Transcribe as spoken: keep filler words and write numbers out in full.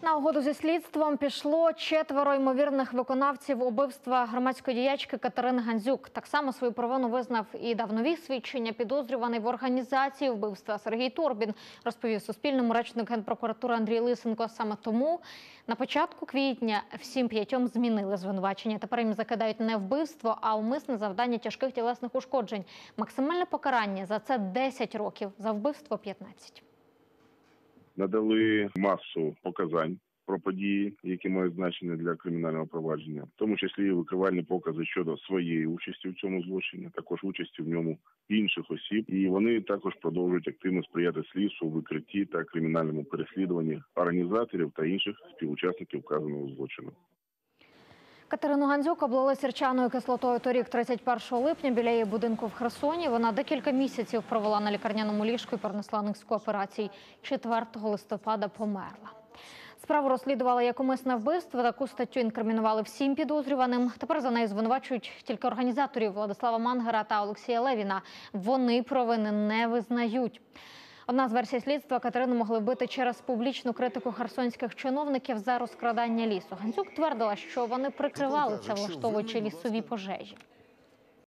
На угоду зі слідством пішло четверо ймовірних виконавців убивства громадської діячки Катерини Гандзюк. Так само свою провину визнав і дав нові свідчення підозрюваний в організації вбивства Сергій Турбін, розповів Суспільному речник Генпрокуратури Андрій Лисенко. Саме тому на початку квітня всім п'ятьом змінили звинувачення. Тепер їм закидають не вбивство, а умисне завдання тяжких тілесних ушкоджень. Максимальне покарання за це десять років, за вбивство – п'ятнадцять. Надали масу показань про події, які мають значення для кримінального провадження, в тому числі і викривальні покази щодо своєї участі в цьому злочині, також участі в ньому інших осіб. І вони також продовжують активно сприяти слідству, викритті та кримінальному переслідуванні організаторів та інших співучасників вказаного злочину. Катерину Гандзюк облили сірчаною кислотою торік, тридцять першого липня, біля її будинку в Херсоні. Вона декілька місяців провела на лікарняному ліжку і перенесла низку операцій. четвертого листопада померла. Справу розслідували як умисне вбивство. Таку статтю інкримінували всім підозрюваним. Тепер за нею звинувачують тільки організаторів Владислава Мангера та Олексія Левіна. Вони провини не визнають. Одна з версій слідства – Катерину могли вбити через публічну критику херсонських чиновників за розкрадання лісу. Гандзюк твердила, що вони прикривали це, влаштовуючи лісові пожежі.